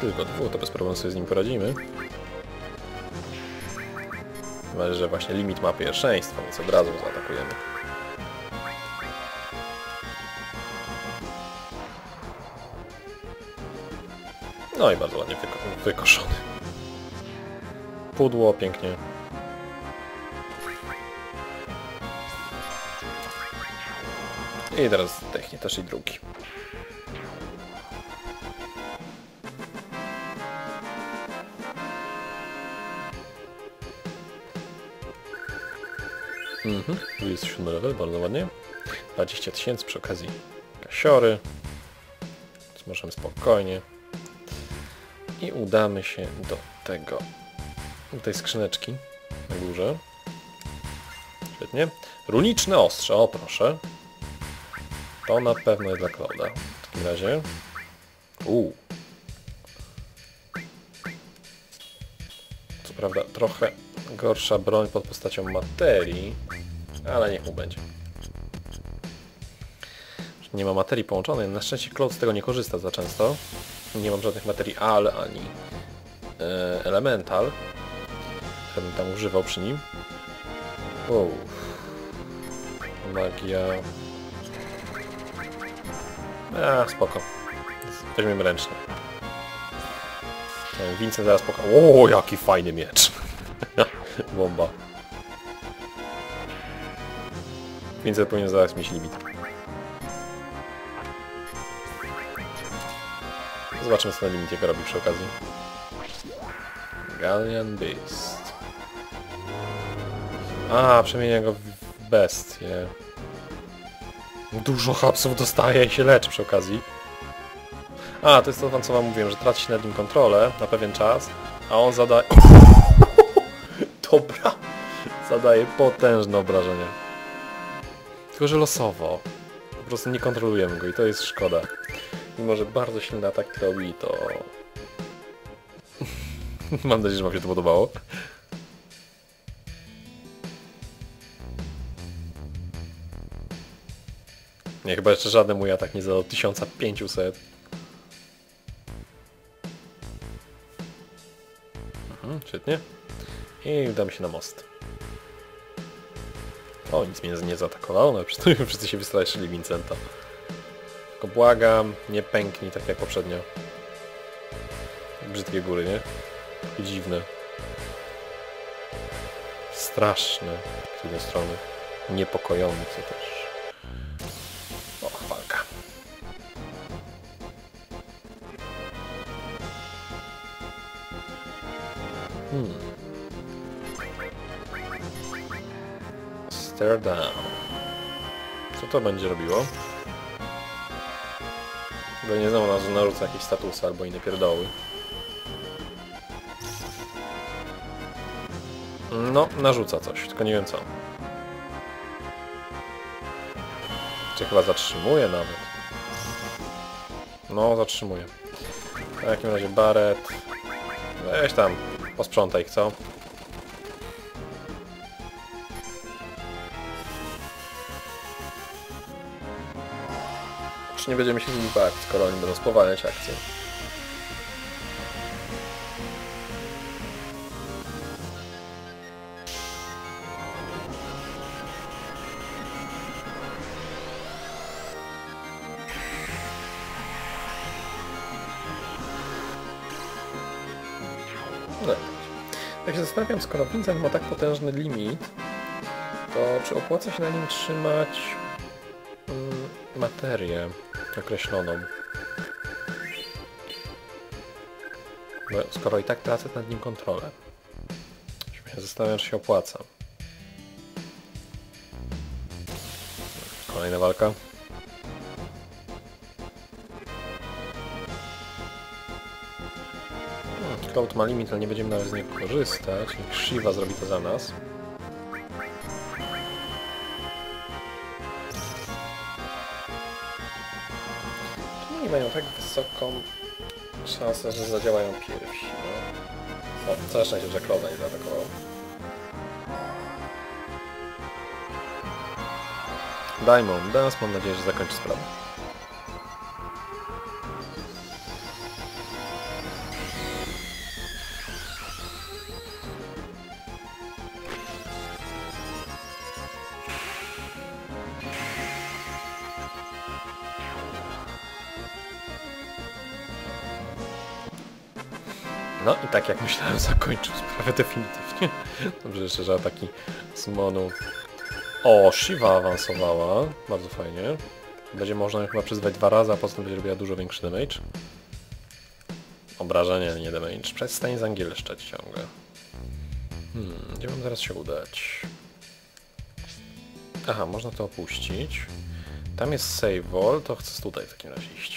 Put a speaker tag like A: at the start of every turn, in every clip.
A: tylko dwóch, to bez problemu sobie z nim poradzimy. Chyba, że właśnie limit ma pierwszeństwo, więc od razu zaatakujemy. No i bardzo ładnie wykoszony. Pudło, pięknie. I teraz technie też i drugi. Mhm, 27 level, bardzo ładnie. 20 000 przy okazji kasiory. Więc możemy spokojnie. I udamy się do tej skrzyneczki na górze. Świetnie. Runiczne ostrze, o proszę. To na pewno jest dla Clouda. W takim razie. Co prawda trochę gorsza broń pod postacią materii, ale niech mu będzie. Nie ma materii połączonej. Na szczęście Cloud z tego nie korzysta za często. Nie mam żadnych materii AL ani elemental, które bym tam używał przy nim. Magia. Spoko. Weźmiemy ręczny. Vincent zaraz pokaże. O, jaki fajny miecz. Bomba. Vincent powinien zaraz mieć limit. Zobaczymy, co na limicie robi przy okazji. Gallian Beast. Przemienia go w bestię. Dużo hapsów dostaje i się leczy przy okazji. To jest to, co wam mówiłem, że traci nad nim kontrolę na pewien czas, a on zadaje... Dobra! Zadaje potężne obrażenia. Tylko, że losowo. Po prostu nie kontrolujemy go i to jest szkoda. Mimo, że bardzo silny atak robi, to... Mam nadzieję, że wam się to podobało. Nie, chyba jeszcze żaden mój atak nie zadał 1500. Świetnie. I udamy się na most. O, nic mnie nie zaatakowało, no wszyscy się wystraszyli Vincenta. Tylko błagam, nie pęknij tak jak poprzednio. Brzydkie góry, nie? Takie dziwne. Straszne z jednej strony. Niepokojące też. Walka. Stare down. Co to będzie robiło? Bo nie znowu nas narzuca jakieś statusy albo inne pierdoły. No, narzuca coś, tylko nie wiem co. Czy chyba zatrzymuje nawet. No, zatrzymuje. W takim razie Barret. Weź tam, posprzątaj ich, co? Czy nie będziemy się z nimi bawić, skoro oni będą spowalniać akcję? No. Jak się zastanawiam, skoro Vincent ma tak potężny limit, to czy opłaca się na nim trzymać materię określoną? Bo skoro i tak tracę nad nim kontrolę. Zastanawiam, czy się opłaca. Kolejna walka. Cloud ma limit, ale nie będziemy nawet z niego korzystać. Niech Shiva zrobi to za nas. Czemu nie mają tak wysoką szansę, że zadziałają pierwsi? No, całe szczęście, że Clouda nie zaatakował. Diamond Dance, mam nadzieję, że zakończy sprawę. No i tak jak myślałem, zakończył sprawę definitywnie. Dobrze, jeszcze, że ataki summonów. O, Shiva awansowała. Bardzo fajnie. Będzie można ją chyba przyzwać 2 razy, a potem będzie robiła dużo większy damage. Obrażenia, nie damage. Przestań zangielszczać ciągle. Gdzie mam zaraz się udać? Aha, można to opuścić. Tam jest save wall, to chcę tutaj w takim razie iść.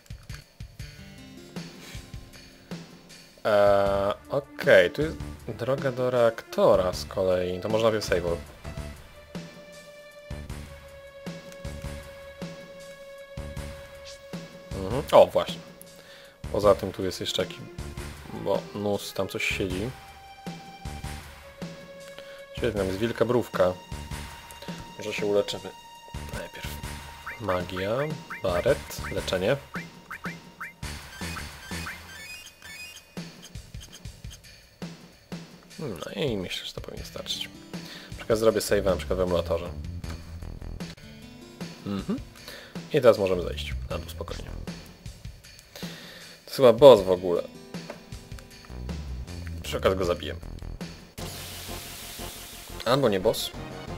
A: Okej, tu jest droga do reaktora z kolei. To można by save wall. O, właśnie. Poza tym tu jest jeszcze jakiś bonus, tam coś siedzi. Świetnie, tam jest wielka mrówka. Może się uleczymy. Najpierw magia, baret, leczenie. No i myślę, że to powinno starczyć. Na przykład zrobię save'a na przykład w emulatorze. I teraz możemy zejść na dół spokojnie. To jest chyba boss w ogóle. Przy okazji go zabiję. Albo nie boss.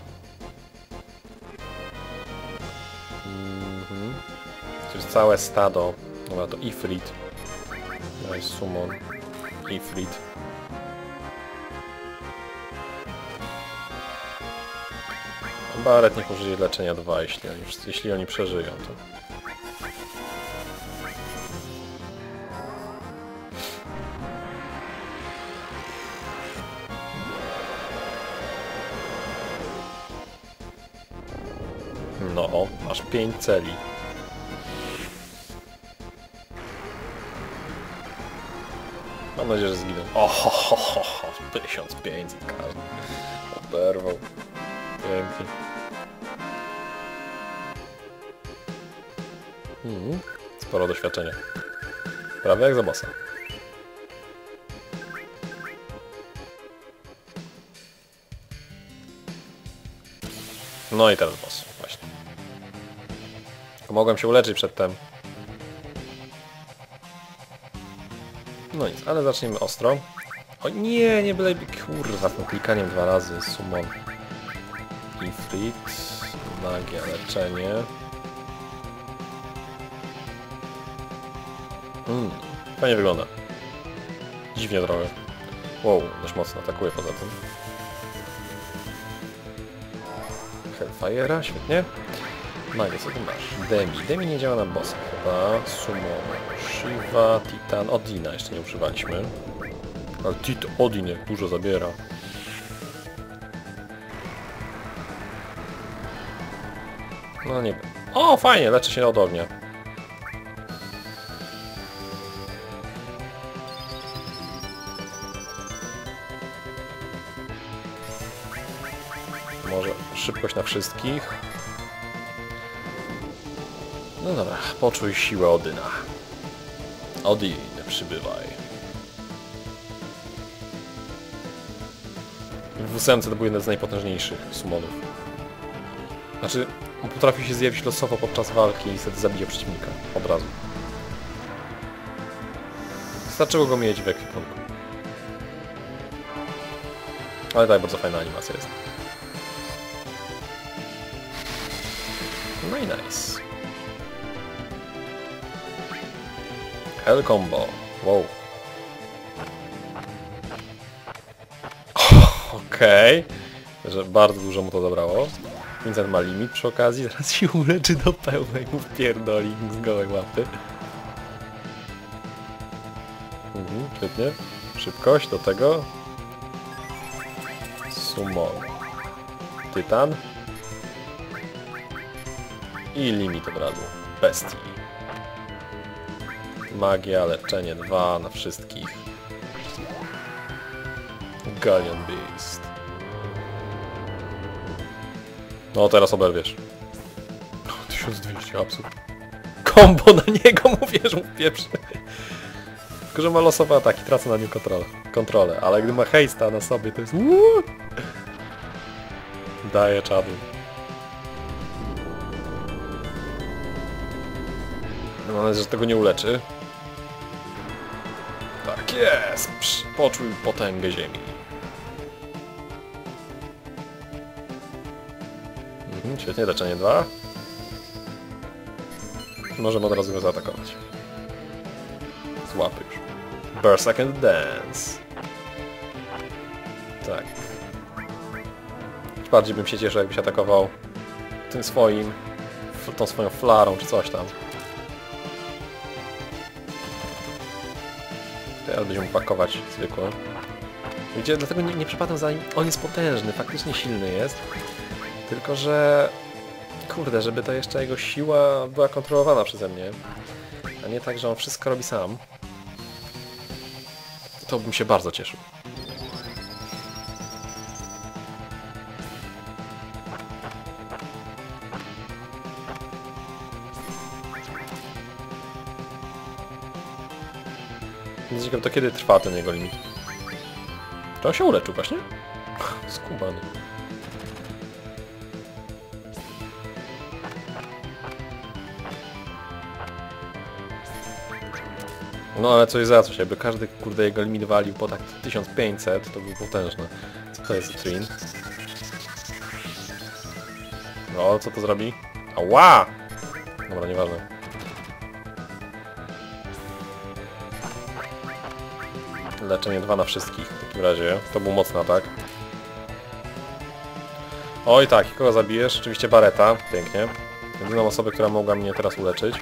A: To jest całe stado. Dobra, to Ifrit. No i summon. Ifrit. Baret niech użyje leczenia 2, jeśli oni przeżyją to. No, masz 5 celi. Mam nadzieję, że zginą. Ohohoho, 1500 każdy. Oberwał. Pięknie. Sporo doświadczenia. Prawie jak za bossa. No i teraz boss, właśnie. Mogłem się uleczyć przedtem. No nic, ale zacznijmy ostro. O nie, nie byle... Kurwa, z tym klikaniem 2 razy. Summon. Ifrit. Magia, leczenie. Fajnie wygląda. Dziwnie trochę. Wow, dość mocno atakuje poza tym. Hellfire'a, świetnie. Magia, co ty masz? Demi. Demi nie działa na bossa chyba. Summon. Shiva, Titan. Odina jeszcze nie używaliśmy. Ale Odin jak dużo zabiera. No nie wiem. O, fajnie, leczy się od ognia. Może szybkość na wszystkich. No dobra, poczuj siłę Odyna. Odin, przybywaj. W 8 to był jeden z najpotężniejszych summonów. Znaczy, on potrafi się zjawić losowo podczas walki i wtedy zabija przeciwnika. Od razu. Wystarczyło go mieć w ekwipunku. Ale tak, bardzo fajna animacja jest. No i nice. Hell combo. Wow. Okej. Że bardzo dużo mu to zabrało. Vincent ma limit przy okazji, zaraz się uleczy do pełnej, mu wpierdoli z gołej łapy. Świetnie. Szybkość do tego. Summon. Tytan. I limit od razu. Bestii. Magia, leczenie 2 na wszystkich. Galleon Beast. No teraz oberwiesz. 1200 absurd. Kombo na niego, mówię, że mu pieprzy. Tylko, że ma losowe ataki, tracę na nim kontrolę. Ale gdy ma hejsta na sobie, to jest... Daje czadu. Mam nadzieję, że tego nie uleczy. Tak jest! Poczuj potęgę ziemi. Świetnie, leczenie 2. Możemy od razu go zaatakować. Złapy już. Berserk and Dance. Tak. Bardziej bym się cieszył, jakbyś atakował tym swoim, tą swoją flarą czy coś tam. Teraz będziemy pakować zwykłe. Widzicie, dlatego nie przepadam za nim. On jest potężny, faktycznie silny jest. Tylko że... Kurde, żeby ta jeszcze jego siła była kontrolowana przeze mnie. A nie tak, że on wszystko robi sam. To bym się bardzo cieszył. Ciekawe, to kiedy trwa ten jego limit? Czy on się uleczył właśnie? Skubany. No ale coś za coś, jakby każdy kurde jego limit walił po tak 1500, to był potężny. Co to jest Trin? No, co to zrobi? Ała! Dobra, nieważne. Leczenie 2 na wszystkich w takim razie. To był mocny atak. Oj tak, i kogo zabijesz? Oczywiście Barreta. Pięknie. Jedyną osobę, która mogła mnie teraz uleczyć.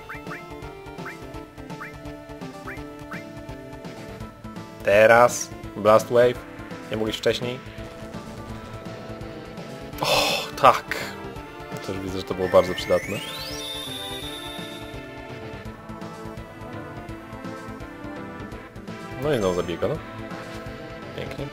A: Teraz. Blast Wave. Nie mogłeś wcześniej? O, tak! Też widzę, że to było bardzo przydatne. No i znowu zabiję go, no. Pięknie.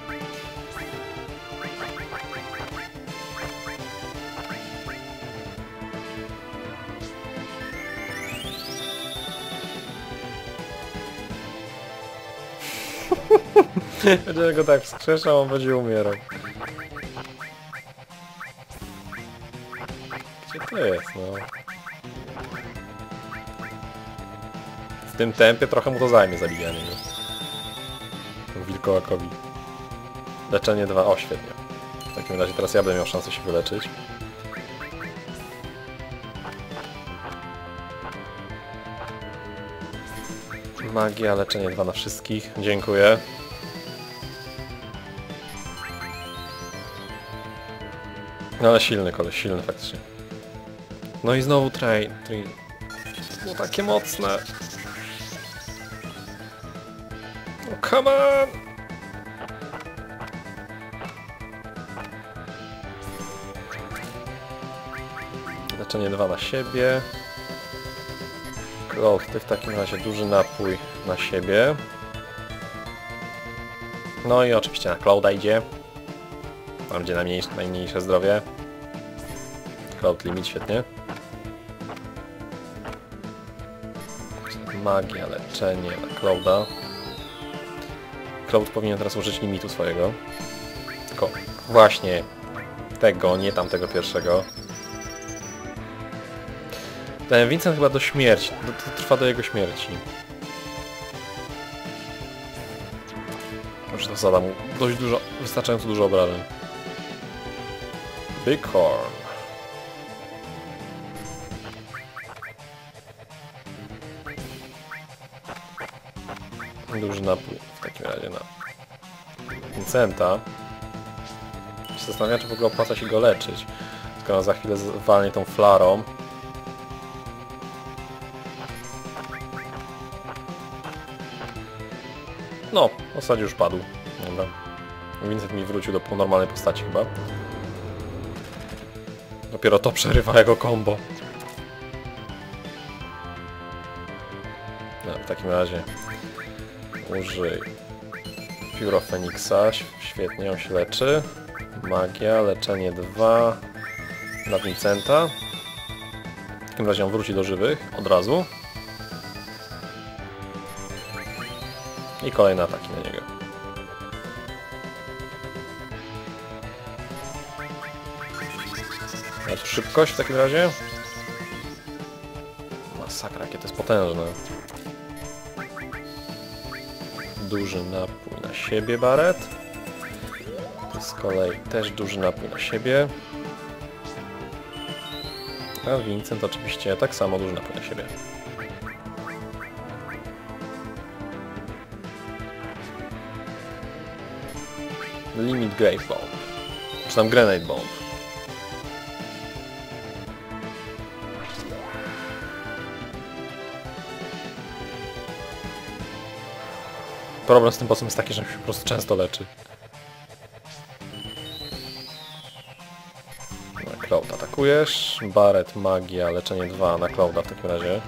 A: Będzie go tak wskrzeszał, on będzie umierał. Gdzie to jest, no? W tym tempie trochę mu to zajmie zabijanie go. Wilkołakowi. Leczenie 2. O, świetnie. W takim razie teraz ja będę miał szansę się wyleczyć. Magia, leczenie 2 na wszystkich. Dziękuję. No ale silny koleś, silny faktycznie. No i znowu train. To było takie mocne. Oh, come on! Leczenie 2 na siebie. Cloud, ty w takim razie duży napój na siebie. No i oczywiście na Clouda idzie. Tam gdzie najmniejsze zdrowie. Cloud limit, świetnie. Magia, leczenie na Clouda. Cloud powinien teraz użyć limitu swojego. Tylko właśnie tego, nie tamtego pierwszego. Ten Vincent chyba do śmierci. To trwa do jego śmierci. Już to zada mu dość dużo, wystarczająco dużo obrażeń. Bighorn. Duży napój w takim razie na Vincenta. Się zastanawiam, czy w ogóle opłaca się go leczyć. Skoro za chwilę walnie tą flarą. No, w zasadzie już padł. Dobra. Vincent mi wrócił do normalnej postaci chyba. Dopiero to przerywa jego combo. No, w takim razie użyj Pióro Feniksa. Świetnie, on się leczy. Magia, leczenie 2 na Vincenta. W takim razie on wróci do żywych od razu. I kolejne ataki na niego. Teraz szybkość w takim razie. Masakra, jakie to jest potężne. duży napój na siebie, Barret. Ty z kolei też duży napój na siebie. A Vincent oczywiście tak samo duży napój na siebie. Limit Grave Bomb. Czy tam Grenade Bomb. Problem z tym bossem jest taki, że się po prostu często leczy. Na Cloud atakujesz. Barret, magia, leczenie 2 na Clouda w takim razie.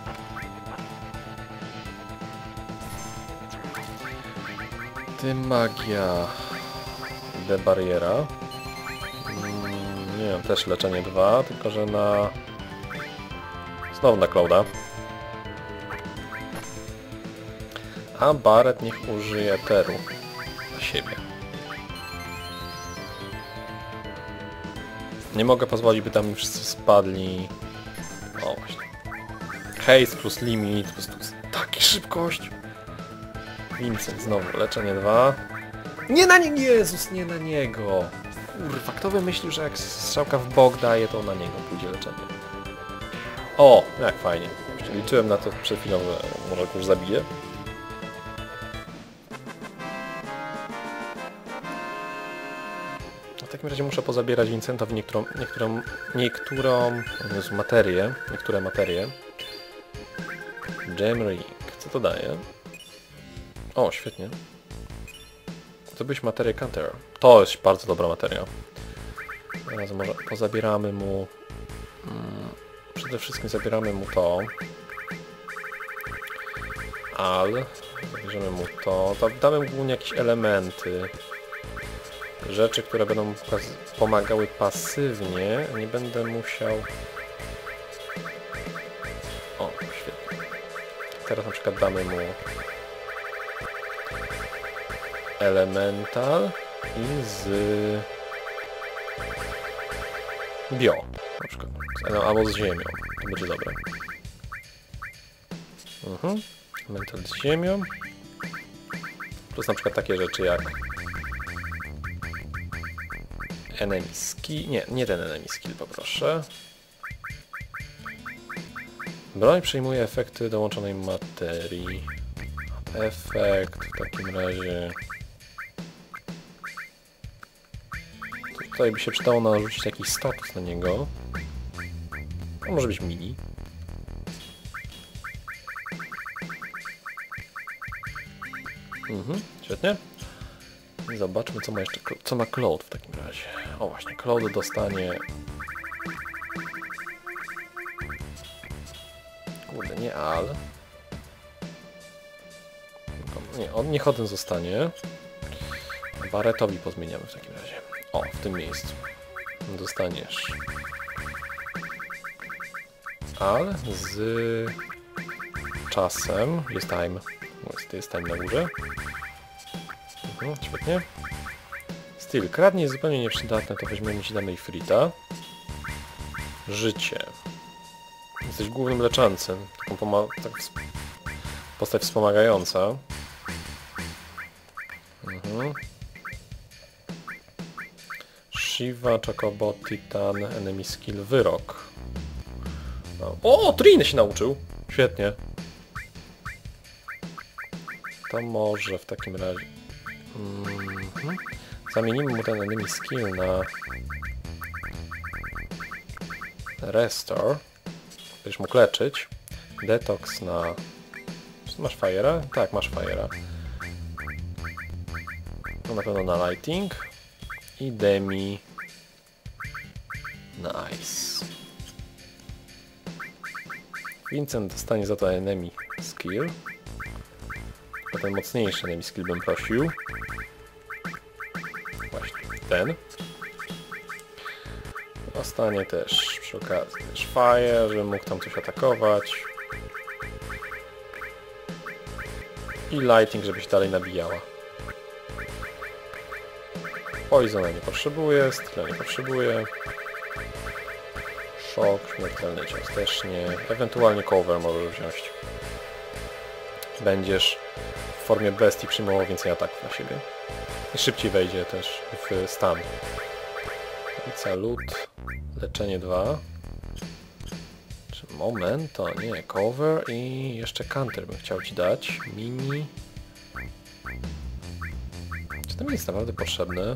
A: Ty magia. Bariera. Nie wiem, też leczenie 2, tylko że na... Znowu na Clouda. A Barret niech użyje Eteru na siebie. Nie mogę pozwolić, by tam mi wszyscy spadli. O właśnie. Haste plus limit, po prostu taka szybkość. Vincent znowu leczenie 2. Nie na niego! Jezus, nie na niego! Kurwa, kto wymyślił, że jak strzałka w bok daje, to na niego pójdzie leczenie? O! Jak fajnie. Liczyłem na to przed chwilą, że może go już zabije. W takim razie muszę pozabierać Vincentowi niektóre materie. Gem Ring. Co to daje? O, świetnie. Zdobyć materię Counter. To jest bardzo dobra materia. Teraz może pozabieramy mu... przede wszystkim zabieramy mu to. Zabierzemy mu to. Damy mu głównie jakieś elementy. Rzeczy, które będą pomagały pasywnie. Nie będę musiał... O, świetnie. Teraz na przykład damy mu... Elemental i z... Bio, na przykład. Albo z ziemią. To będzie dobre. Elemental z ziemią. Plus na przykład takie rzeczy jak... Enemy skill... Nie ten enemy skill, poproszę. Broń przyjmuje efekty dołączonej materii. Efekt w takim razie... Tutaj by się przydało narzucić jakiś status na niego. To może być mini. Świetnie. I zobaczmy, co ma jeszcze, co ma Cloud w takim razie. O właśnie, Cloud dostanie... Kurde, nie Al. Nie, niech Odin zostanie. Barretowi pozmieniamy w takim razie. O, w tym miejscu. Dostaniesz Al z czasem. Jest time na górze. Świetnie. Styl. Kradnie jest zupełnie nieprzydatne, to weźmiemy i damy Ifrita. Życie. Jesteś głównym leczącym. Postać wspomagająca. Shiva, Chocobo, Titan, Enemy Skill, Wyrok. O, Trin się nauczył! Świetnie. To może w takim razie... Zamienimy mu ten Enemy Skill na... Restore. Będziesz mógł leczyć. Detox na... Czy masz Fire'a? Tak, masz Fire'a. No na pewno na Lighting. I Demi na Ice. Vincent dostanie za to Enemy Skill. Ten mocniejszy Enemy Skill bym prosił. Właśnie ten. Dostanie też przy okazji też Fire, żeby mógł tam coś atakować. I Lighting, żeby się dalej nabijała. Poisona nie potrzebuje, Styla nie potrzebuje. Szok, śmiertelny cios też nie. Ewentualnie Cover możesz wziąć. Będziesz w formie bestii przyjmował więcej ataków na siebie. I szybciej wejdzie też w stan. Lód, leczenie 2. Momento, nie, cover i jeszcze counter bym chciał ci dać. Mini. Czy to mi jest naprawdę potrzebne?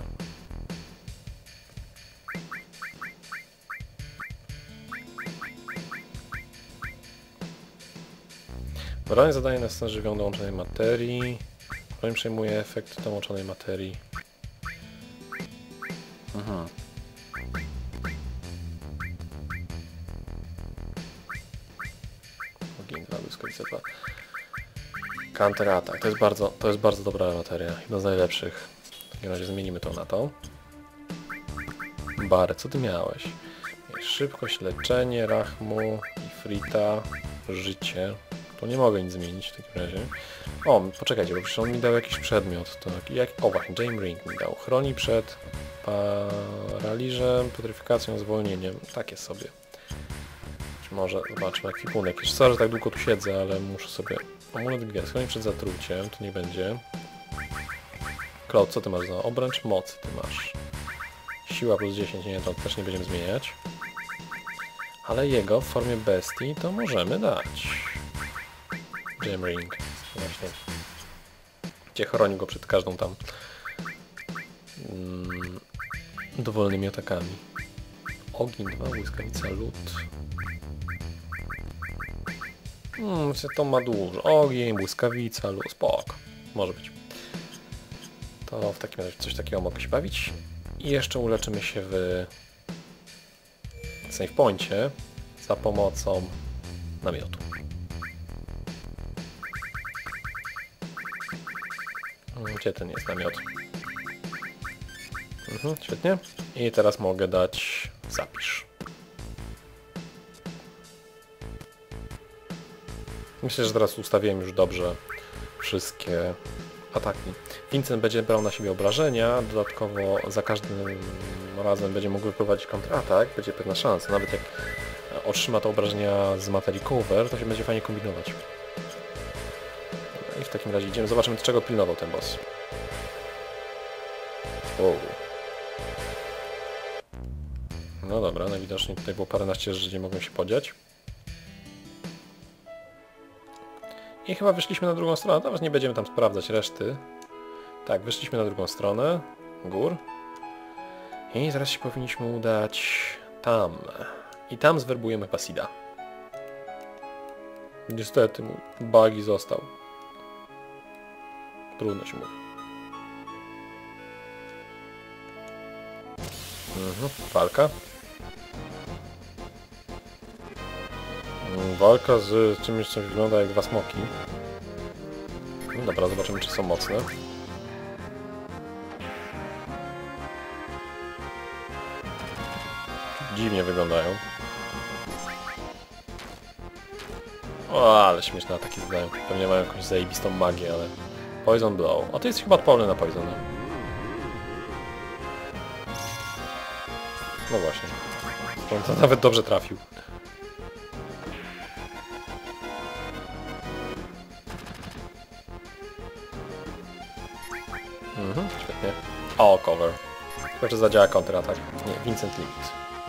A: Broń zadaje na stan żywioł dołączonej materii. Broń przejmuje efekt dołączonej materii. Ogień 2, błyskawica 2. Counter attack. To jest bardzo dobra materia. Jedna z najlepszych. W takim razie zmienimy to na to. Bary, co ty miałeś? Szybkość, leczenie, rachmu, ifrita, życie. To nie mogę nic zmienić w takim razie. O, poczekajcie, bo przecież on mi dał jakiś przedmiot. To jak... O właśnie, Jame Ring mi dał. Chroni przed paraliżem, putryfikacją, zwolnieniem. Takie sobie. Czy może zobaczmy ekwipunek. Jeszcze sorry, że tak długo tu siedzę, ale muszę sobie... Amulet gwiazd. Chroni przed zatruciem. To nie będzie. Cloud, co ty masz za obręcz mocy? Ty masz. Siła plus 10, nie, to też nie będziemy zmieniać. Ale jego w formie bestii to możemy dać. Jam Ring. Właśnie. Gdzie chroni go przed każdą tam dowolnymi atakami. Ogień 2, błyskawica, lód. To ma dużo. Ogień, błyskawica, lód. Spoko. Może być. To w takim razie coś takiego mogę się bawić. I jeszcze uleczymy się w save poincie za pomocą namiotu. Gdzie ten jest namiot? Świetnie. I teraz mogę dać zapisz. Myślę, że teraz ustawiłem już dobrze wszystkie ataki. Vincent będzie brał na siebie obrażenia, dodatkowo za każdym razem będzie mógł wyprowadzić kontratak, będzie pewna szansa. Nawet jak otrzyma te obrażenia z materii cover, to się będzie fajnie kombinować. I w takim razie idziemy, zobaczymy, czego pilnował ten boss. No dobra, najwidoczniej tutaj było paręnaście rzeczy, gdzie mogłem się podziać. I chyba wyszliśmy na drugą stronę, teraz nie będziemy tam sprawdzać reszty. Tak, wyszliśmy na drugą stronę gór. I zaraz się powinniśmy udać tam. I tam zwerbujemy Basida. Niestety mój buggy został. Trudno się mówi. Walka. Walka z czymś, co wygląda jak dwa smoki. No dobra, zobaczymy, czy są mocne. Dziwnie wyglądają. O, ale śmieszne ataki zadają. Pewnie mają jakąś zajebistą magię, ale... Poison Blow. O, to jest chyba odporny na Poison. No właśnie. On to nawet dobrze trafił. Świetnie. O, cover. Tylko, że zadziała kontratak. Nie, Vincent Limit.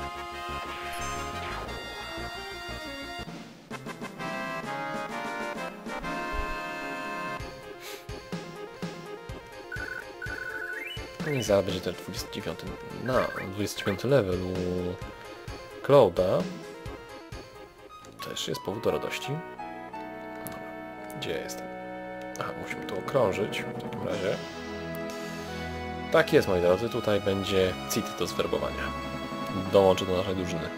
A: I zaraz będzie ten 29 level u Clouda. Też jest powód do radości. Dobra. Gdzie jestem? Aha, musimy to okrążyć w takim razie. Tak jest, moi drodzy, tutaj będzie City do zwerbowania. Dołączy do naszej drużyny.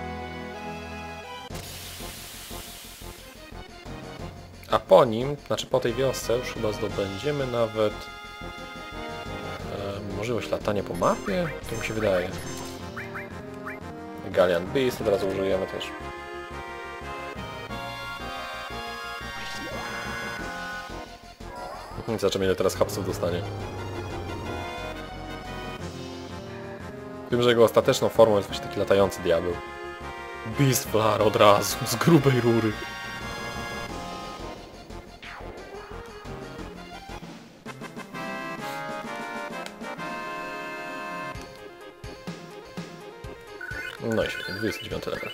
A: A po nim, znaczy po tej wiosce już chyba zdobędziemy nawet możliwość latania po mapie? To mi się wydaje. Gallian Beast od razu użyjemy też. Zobaczymy, ile teraz hapsów dostanie. Wiem, że jego ostateczną formą jest właśnie taki latający diabeł. Beast Flare od razu, z grubej rury. No i świetnie, 29 level.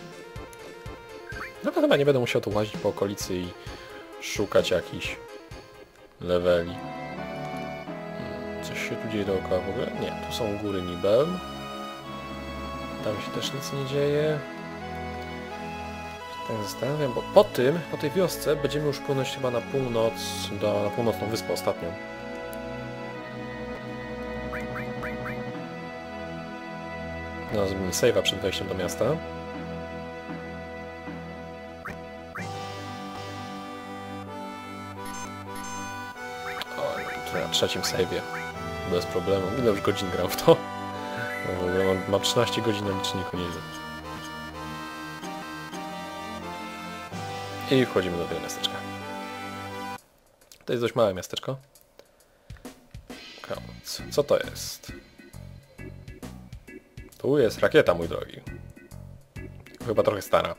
A: No chyba nie będę musiał tu łazić po okolicy i szukać jakichś leveli. Coś się tu dzieje dookoła w ogóle? Nie, tu są góry Nibelm. Tam się też nic nie dzieje. Tak zastanawiam, bo po tej wiosce będziemy już płynąć chyba na północ, na północną wyspę ostatnią. No, zrobimy save'a przed wejściem do miasta. O, tu na trzecim save'ie. Bez problemu. Ile już godzin gram w to? No, mam 13 godzin na liczniku, nie widzę. I wchodzimy do tego miasteczka. To jest dość małe miasteczko. Co to jest? Tu jest rakieta, mój drogi. Chyba trochę stara.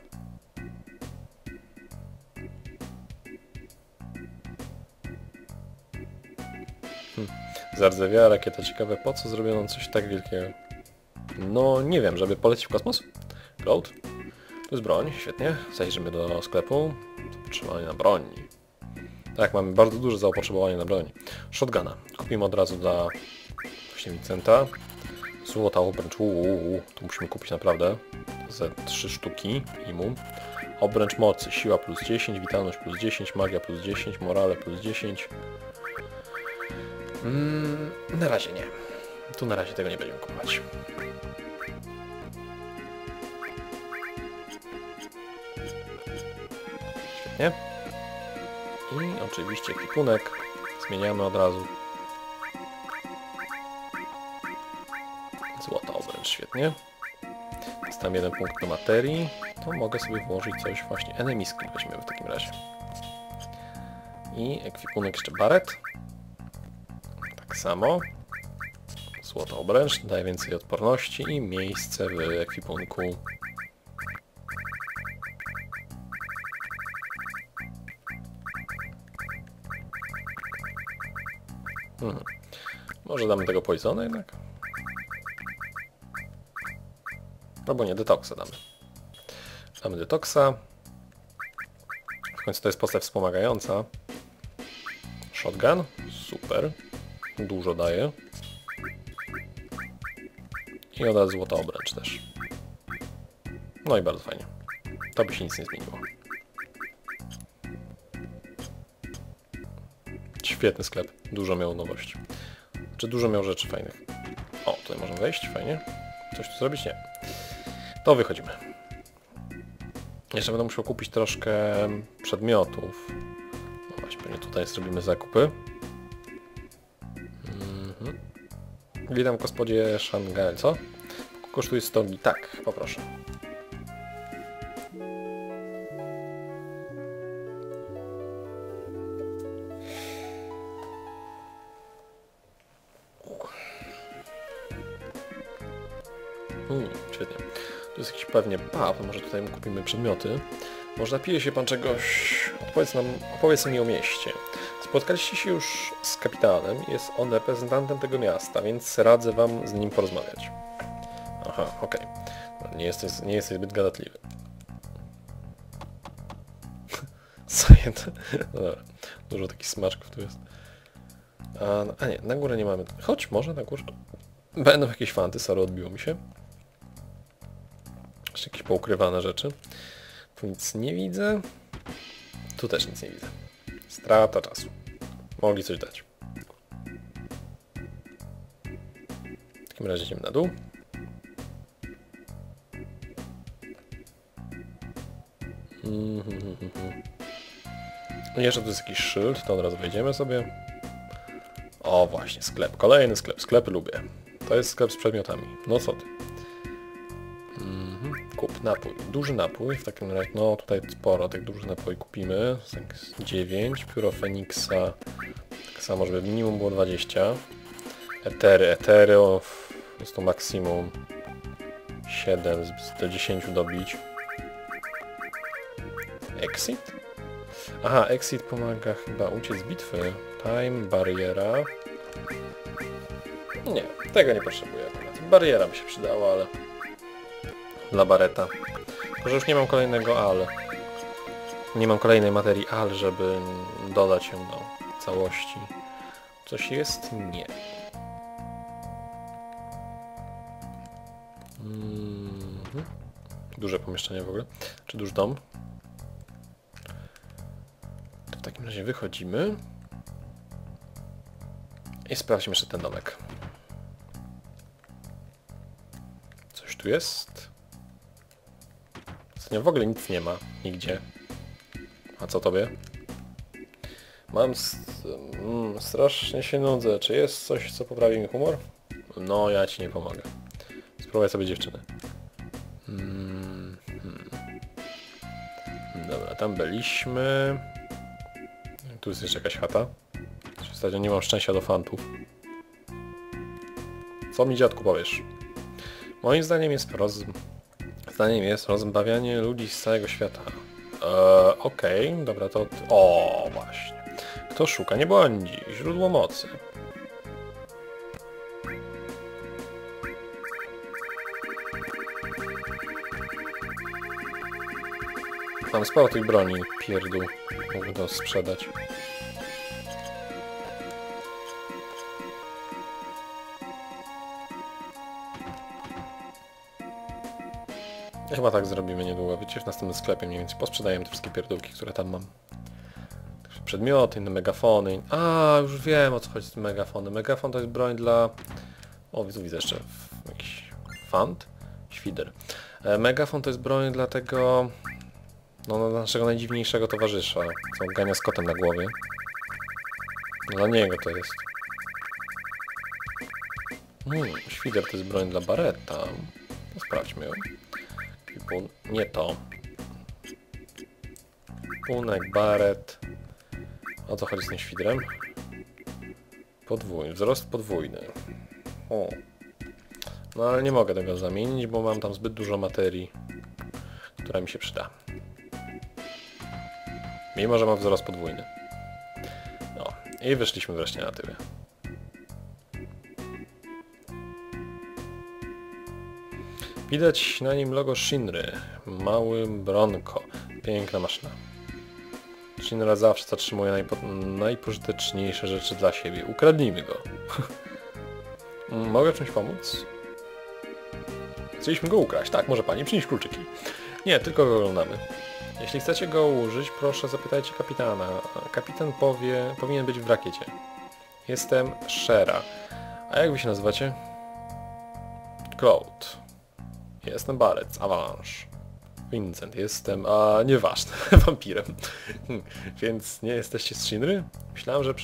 A: Zardzewiała rakieta. Ciekawe, po co zrobiono coś tak wielkiego? No, nie wiem, żeby polecić w kosmos? Cloud? Tu jest broń, świetnie. Zajrzymy do sklepu. Zapotrzebowanie na broń. Tak, mamy bardzo duże zapotrzebowanie na broń. Shotguna. Kupimy od razu dla właśnie Vincenta. Złota obręcz. Tu musimy kupić naprawdę ze 3 sztuki imu. Obręcz mocy. Siła plus 10, witalność plus 10, magia plus 10, morale plus 10. Na razie nie. Tu na razie tego nie będziemy kupować. Świetnie. I oczywiście ekwipunek zmieniamy od razu. Złota obręcz, świetnie. Jest tam 1 punkt do materii. To mogę sobie włożyć coś właśnie. Enemy skill weźmiemy w takim razie. I ekwipunek jeszcze baret. Tak samo. Złota obręcz daje więcej odporności i miejsce w ekwipunku. Może damy tego poisona jednak? Albo nie, detoksa damy. Damy detoksa. W końcu to jest postać wspomagająca. Shotgun. Super. Dużo daje. I od razu złota obręcz też. No i bardzo fajnie. To by się nic nie zmieniło. Świetny sklep. Dużo miał nowości. Czy dużo miał rzeczy fajnych? O, tutaj możemy wejść. Fajnie. Coś tu zrobić? Nie. To wychodzimy. Jeszcze będę musiał kupić troszkę przedmiotów. No właśnie, pewnie tutaj zrobimy zakupy. Witam w gospodzie Shanghai, co? Kosztuje 100 gi. Tak, poproszę. Świetnie. To jest jakiś pewnie pub, może tutaj kupimy przedmioty. Może napije się pan czegoś? Opowiedz mi o mieście. Spotkaliście się już z kapitanem, jest on reprezentantem tego miasta, więc radzę wam z nim porozmawiać. Aha, okej. Nie jesteś zbyt gadatliwy. Zajęte. No dobra, dużo takich smaczków tu jest. A nie, na górę nie mamy. Chodź, może na górę. Będą jakieś fanty, sorry, odbiło mi się. Jeszcze jakieś poukrywane rzeczy. Tu nic nie widzę. Tu też nic nie widzę. Strata czasu. Mogli coś dać. W takim razie idziemy na dół. Jeszcze tu jest jakiś szyld, to od razu wejdziemy sobie. O właśnie, sklep. Kolejny sklep. Sklepy lubię. To jest sklep z przedmiotami. No co ty? Kup napój. Duży napój. W takim razie, no tutaj sporo tych dużych napoi kupimy. 9. Pióro Feniksa. Tak samo, żeby minimum było 20. Etery jest to maksimum 7 do 10 dobić. Exit? Aha, exit pomaga chyba uciec z bitwy. Time, bariera. Nie, tego nie potrzebuję akurat. Bariera by się przydała, ale dla Barretta. Może już nie mam kolejnego AL. Nie mam kolejnej materii AL, żeby dodać ją do całości. Coś jest? Nie. Duże pomieszczenie w ogóle. Czy duży dom? To w takim razie wychodzimy. I sprawdźmy jeszcze ten domek. Coś tu jest? W ogóle nic nie ma. Nigdzie. A co tobie? Strasznie się nudzę. Czy jest coś, co poprawi mi humor? No, ja ci nie pomogę. Spróbuj sobie dziewczynę. Dobra, tam byliśmy. Tu jest jeszcze jakaś chata. W zasadzie nie mam szczęścia do fantów. Co mi, dziadku, powiesz? Moim zdaniem jest rozbawianie ludzi z całego świata. Okej, dobra, to... O, właśnie. Kto szuka, nie błądzi. Źródło mocy. Mam sporo tej broni, pierdół. Mogę to sprzedać. Chyba tak zrobimy niedługo. Wiecie, w następnym sklepie mniej więcej posprzedajemy te wszystkie pierdółki, które tam mam. Przedmioty, inne megafony. A, już wiem, o co chodzi z megafonem. Megafon to jest broń dla... O, widzę jeszcze jakiś fant? Świder. Megafon to jest broń dla tego... No, naszego najdziwniejszego towarzysza, co gania z kotem na głowie. Dla niego to jest. Świder to jest broń dla Barretta. No, sprawdźmy ją. Nie to. Punek, Barrett. O co chodzi z tym świdrem? Wzrost podwójny. O. No ale nie mogę tego zamienić, bo mam tam zbyt dużo materii, która mi się przyda. Mimo że mam wzrost podwójny. No. I wyszliśmy wreszcie na tyły. Widać na nim logo Shinry. Mały Bronco. Piękna maszyna. Shinra zawsze zatrzymuje najpożyteczniejsze rzeczy dla siebie. Ukradnijmy go. Mogę w czymś pomóc? Chcieliśmy go ukraść. Tak, może pani, przynieść kluczyki. Nie, tylko go oglądamy. Jeśli chcecie go użyć, proszę zapytajcie kapitana. Kapitan powinien być w rakiecie. Jestem Shera. A jak wy się nazywacie? Claude. Jestem Barrett z Avalanche. Vincent, jestem, nieważne, wampirem. Więc nie jesteście z Shinry? Myślałem, że